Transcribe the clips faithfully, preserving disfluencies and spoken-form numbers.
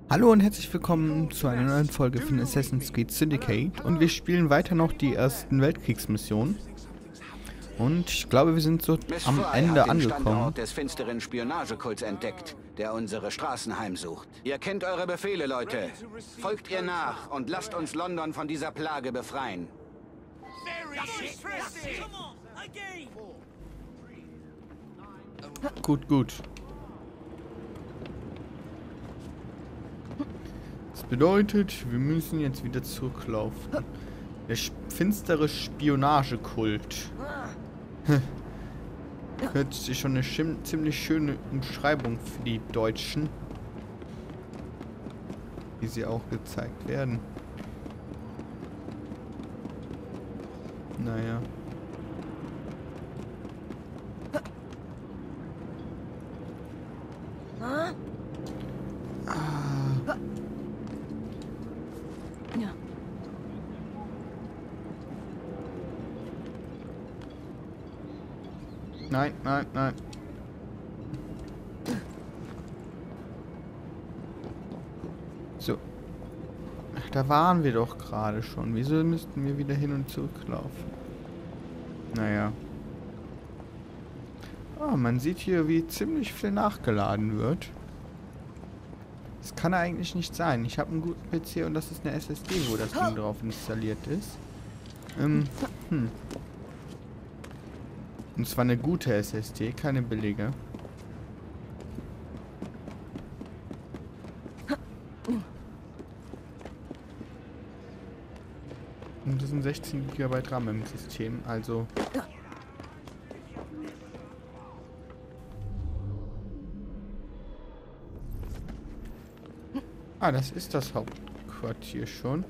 Hallo und herzlich willkommen zu einer neuen Folge von Assassin's Creed Syndicate und wir spielen weiter noch die ersten Weltkriegsmissionen und ich glaube, wir sind so am Ende hat den angekommen. Standort des finsteren Spionagekults entdeckt, der unsere Straßen heimsucht. Ihr kennt eure Befehle, Leute. Folgt ihr nach und lasst uns London von dieser Plage befreien. Gut, gut. Das bedeutet, wir müssen jetzt wieder zurücklaufen. Der finstere Spionagekult. Hört sich schon eine ziemlich schöne Umschreibung für die Deutschen. Wie sie auch gezeigt werden. Naja. Ah. Ja. Nein, nein, nein. So. Ach, da waren wir doch gerade schon. Wieso müssten wir wieder hin und zurück laufen? Naja. Oh, man sieht hier, wie ziemlich viel nachgeladen wird. Das kann eigentlich nicht sein. Ich habe einen guten P C und das ist eine S S D, wo das Ding drauf installiert ist. Ähm, hm. Und zwar eine gute S S D, keine billige. Und das sind sechzehn Gigabyte RAM im System, also... Ah, das ist das Hauptquartier schon.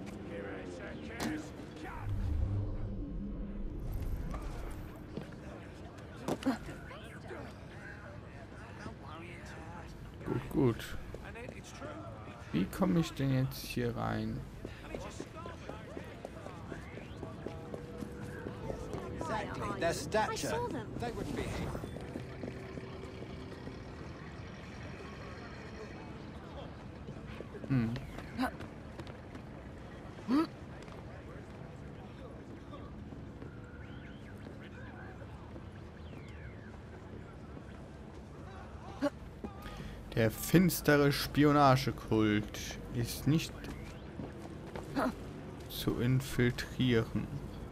Gut, gut. Wie komme ich denn jetzt hier rein? Their stature. Hm. Der finstere Spionagekult ist nicht zu infiltrieren,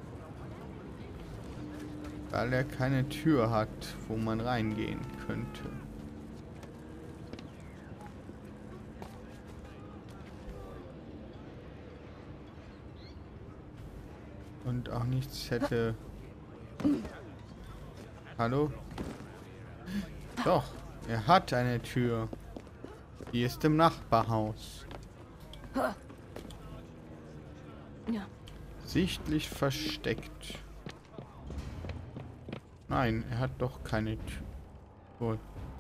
weil er keine Tür hat, wo man reingehen könnte. Und auch nichts hätte... Hallo? Doch, er hat eine Tür. Die ist im Nachbarhaus. Ja. Sichtlich versteckt. Nein, er hat doch keine Tür. Wohl.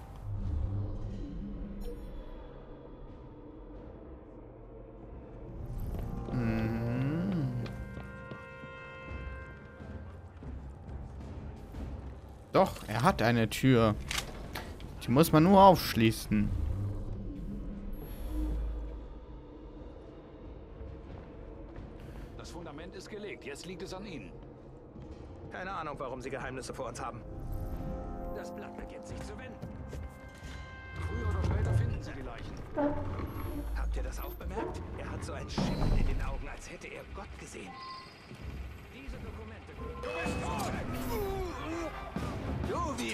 Doch, er hat eine Tür. Die muss man nur aufschließen. Das Fundament ist gelegt. Jetzt liegt es an Ihnen. Keine Ahnung, warum Sie Geheimnisse vor uns haben. Das Blatt beginnt sich zu wenden. Früher oder später finden Sie die Leichen. Habt ihr das auch bemerkt? Er hat so ein Schimmern in den Augen, als hätte er Gott gesehen. Diese Dokumente... Du bist tot! Du wie...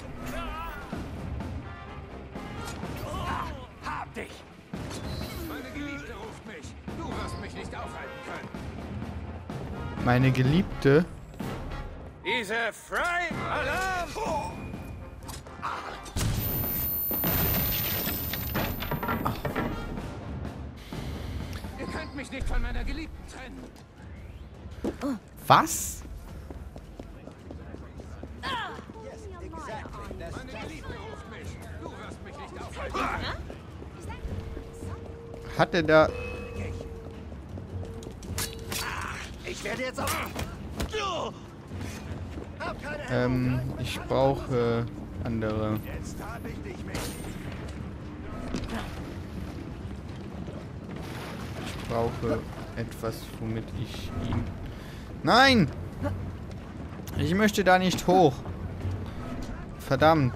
Ah, hab dich! Meine Geliebte ruft mich. Du wirst mich nicht aufhalten können. Meine Geliebte. Diese Fry! Alarm! Ihr könnt mich nicht von meiner Geliebten trennen. Was? Meine Geliebte ruft mich. Du wirst mich nicht aufhalten. Hat er da... Ich werde jetzt auch... Ähm, ich brauche andere. Jetzt hab ich dich, Mädchen. brauche etwas, womit ich ihn... Nein! Ich möchte da nicht hoch. Verdammt.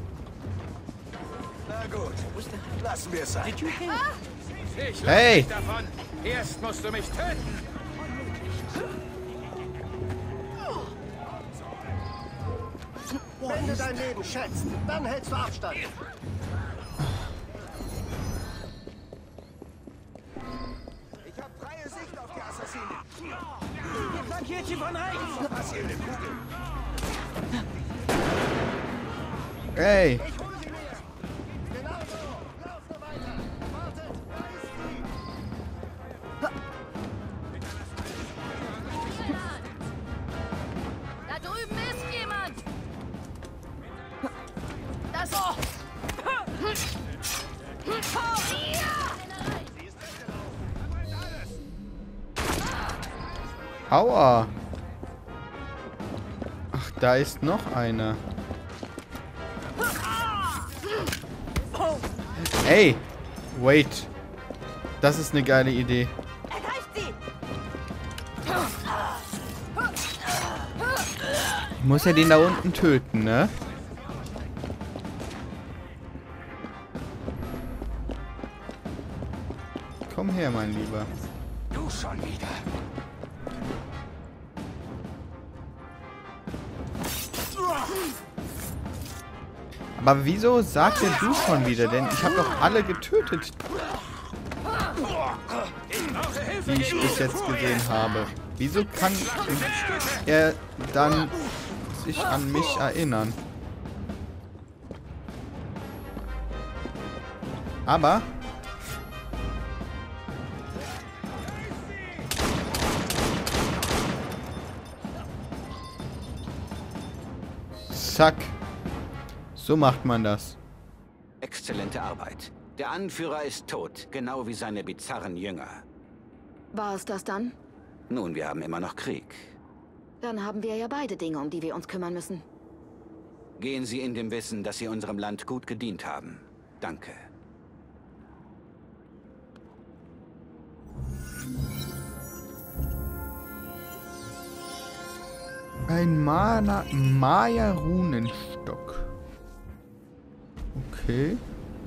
Na gut, lassen wir es sein. Ich lass Hey! dich davon. Erst musst du mich töten. Wenn du dein Leben schätzt, dann hältst du Abstand. Ich habe freie Sicht auf die Assassinen. Ihr flankiert sie von rechts. Passierte Kugel. Hey! Ich hole sie mir. Genau so. Lauf nur weiter. Wartet. Da ist sie. Da drüben ist jemand! Das... Oh. Aua! Ach, da ist noch einer. Ey! Wait. Das ist eine geile Idee. Ergreift sie! Ich muss ja den da unten töten, ne? Komm her, mein Lieber. Du schon wieder. Aber wieso sagt er du schon wieder? Denn ich habe doch alle getötet, die ich bis jetzt gesehen habe. Wieso kann er dann sich an mich erinnern? Aber... Zack. So macht man das. Exzellente Arbeit. Der Anführer ist tot, genau wie seine bizarren Jünger. War es das dann? Nun, wir haben immer noch Krieg. Dann haben wir ja beide Dinge, um die wir uns kümmern müssen. Gehen Sie in dem Wissen, dass Sie unserem Land gut gedient haben. Danke. Ein Mana Maya-Runenstock. Okay.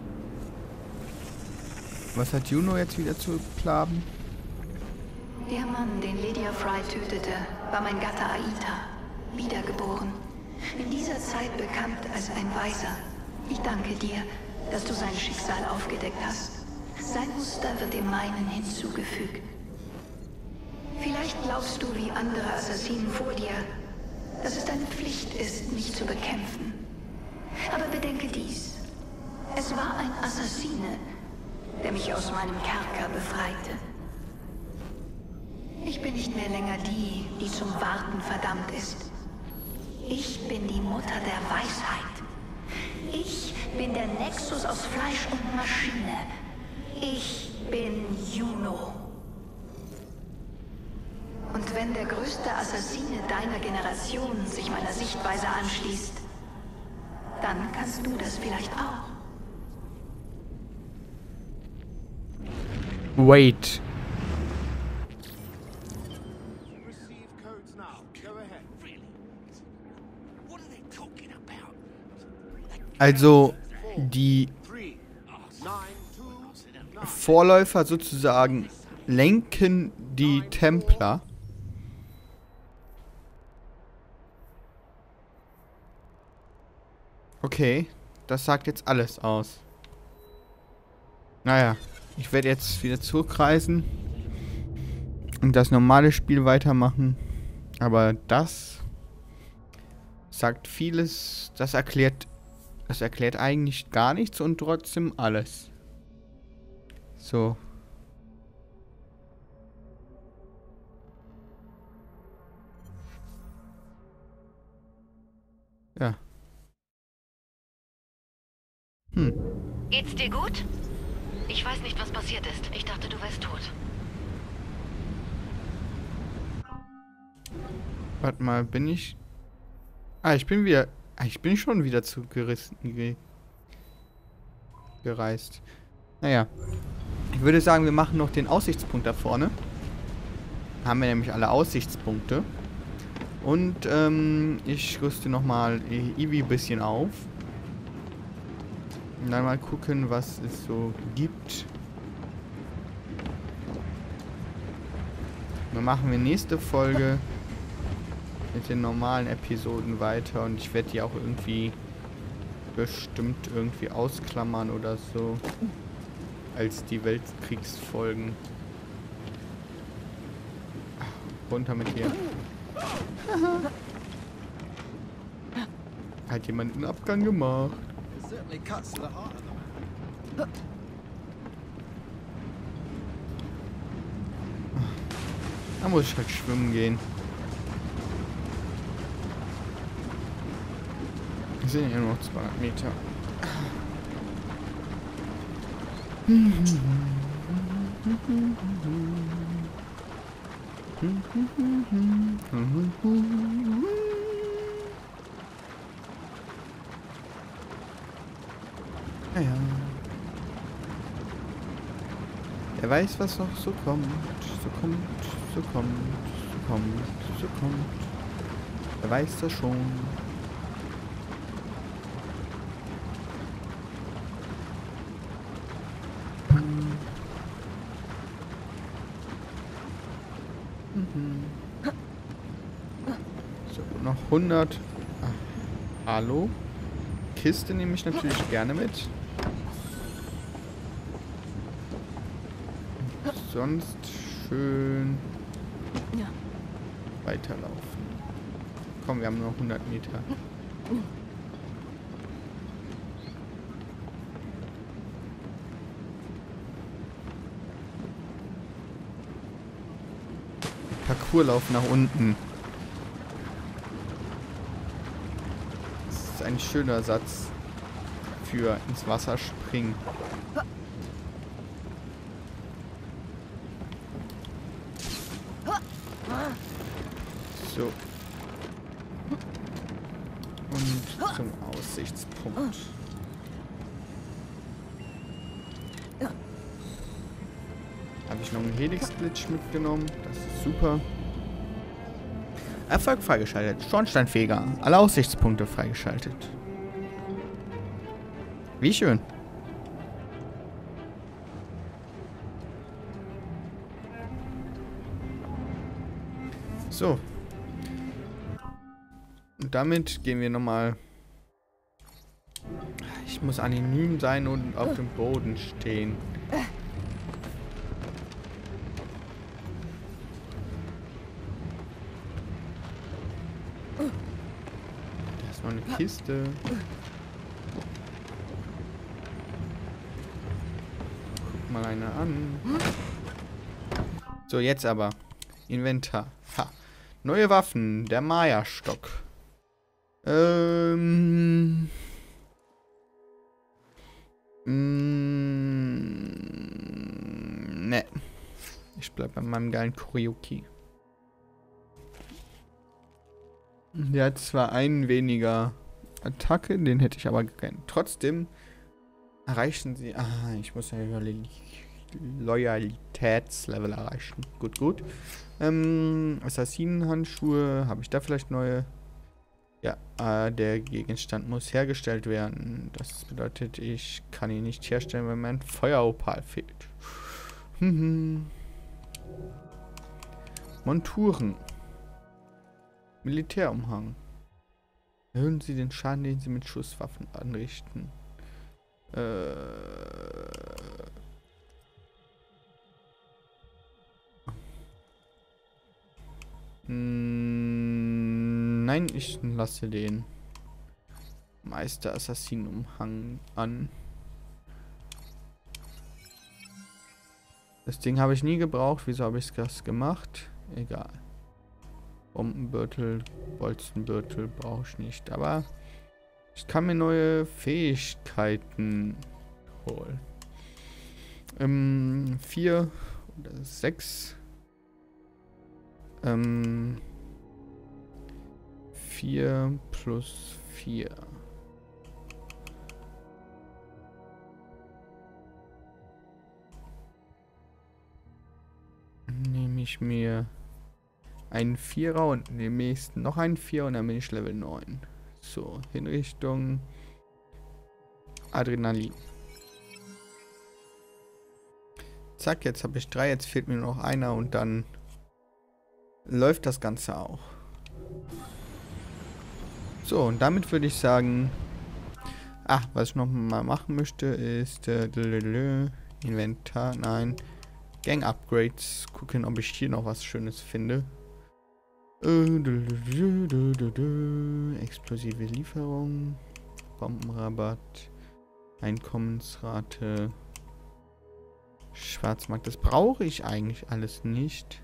Was hat Juno jetzt wieder zu plagen? Der Mann, den Lydia Fry tötete, war mein Gatte Aita, wiedergeboren. In dieser Zeit bekannt als ein Weiser. Ich danke dir, dass du sein Schicksal aufgedeckt hast. Sein Muster wird dem meinen hinzugefügt. Vielleicht glaubst du wie andere Assassinen vor dir, dass es deine Pflicht ist, mich zu bekämpfen. Aber bedenke dies. Es war ein Assassine, der mich aus meinem Kerker befreite. Ich bin nicht mehr länger die, die zum Warten verdammt ist. Ich bin die Mutter der Weisheit. Ich bin der Nexus aus Fleisch und Maschine. Ich bin Juno. Und wenn der größte Assassine deiner Generation sich meiner Sichtweise anschließt, dann kannst du das vielleicht auch. Wait. Receive codes now. Go ahead. What are they talking about? Also die Three, nine, two, Vorläufer sozusagen lenken die Templer. Okay, das sagt jetzt alles aus. Naja, ich werde jetzt wieder zurückreisen und das normale Spiel weitermachen. Aber das sagt vieles, das erklärt, das erklärt eigentlich gar nichts und trotzdem alles. So. Ja. Hm. Geht's dir gut? Ich weiß nicht, was passiert ist. Ich dachte, du wärst tot. Warte mal, bin ich... Ah, ich bin wieder... Ah, ich bin schon wieder zugerissen... Ge gereist. Naja. Ich würde sagen, wir machen noch den Aussichtspunkt da vorne. Haben wir nämlich alle Aussichtspunkte. Und ähm, ich rüste nochmal Eevee ein bisschen auf. Und dann mal gucken, was es so gibt. Dann machen wir nächste Folge mit den normalen Episoden weiter. Und ich werde die auch irgendwie bestimmt irgendwie ausklammern oder so. Als die Weltkriegsfolgen. Runter mit dir. Hat jemand einen Abgang gemacht? Da muss ich halt schwimmen gehen. Wir sind ja nur noch zweihundert Meter. Ja, ja. Wer weiß, was noch so kommt. So kommt, so kommt, so kommt, so kommt. Wer weiß das schon. So, noch hundert. Ah, hallo? Kiste nehme ich natürlich gerne mit. Sonst schön weiterlaufen. Komm, wir haben noch hundert Meter. Parcourslauf nach unten. Das ist ein schöner Satz für ins Wasser springen. So. Und zum Aussichtspunkt. Habe ich noch einen Helix-Glitch mitgenommen. Das ist super. Erfolg freigeschaltet. Schornsteinfeger. Alle Aussichtspunkte freigeschaltet. Wie schön. So. Und damit gehen wir nochmal. Ich muss anonym sein und auf dem Boden stehen. Da ist noch eine Kiste. Guck mal eine an. So, jetzt aber. Inventar. Ha. Neue Waffen. Der Maya-Stock. Ähm. Mm, ne. Ich bleib bei meinem geilen Kuryuki. Der hat zwar einen weniger Attacke, den hätte ich aber gern. Trotzdem erreichen sie. Ah, ich muss ja Loyalitätslevel erreichen. Gut, gut. Ähm, Assassinenhandschuhe. Habe ich da vielleicht neue? Ja, äh, der Gegenstand muss hergestellt werden. Das bedeutet, ich kann ihn nicht herstellen, wenn mein Feueropal fehlt. Mhm. Monturen. Militärumhang. Erhöhen Sie den Schaden, den Sie mit Schusswaffen anrichten. Äh... Nein, ich lasse den Meister Assassinenumhang an. Das Ding habe ich nie gebraucht. Wieso habe ich das gemacht? Egal. Bombenbürtel, Bolzenbürtel brauche ich nicht. Aber ich kann mir neue Fähigkeiten holen. Ähm, vier oder sechs. Ähm, vier plus vier. nehme ich mir einen Vierer und den nächsten noch einen Vierer und dann bin ich Level neun. So, in Richtung Adrenalin. Zack, jetzt habe ich drei, jetzt fehlt mir nur noch einer und dann läuft das Ganze auch. So, und damit würde ich sagen, ach, was ich noch mal machen möchte, ist äh, Inventar, nein, Gang Upgrades. Gucken, ob ich hier noch was Schönes finde. Äh, explosive Lieferung, Bombenrabatt, Einkommensrate, Schwarzmarkt. Das brauche ich eigentlich alles nicht.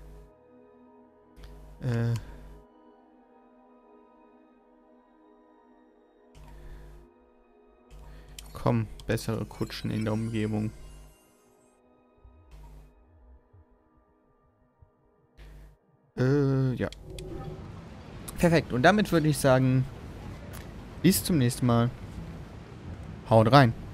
Äh. Komm, bessere Kutschen in der Umgebung. Äh, ja. Perfekt. Und damit würde ich sagen, bis zum nächsten Mal. Haut rein.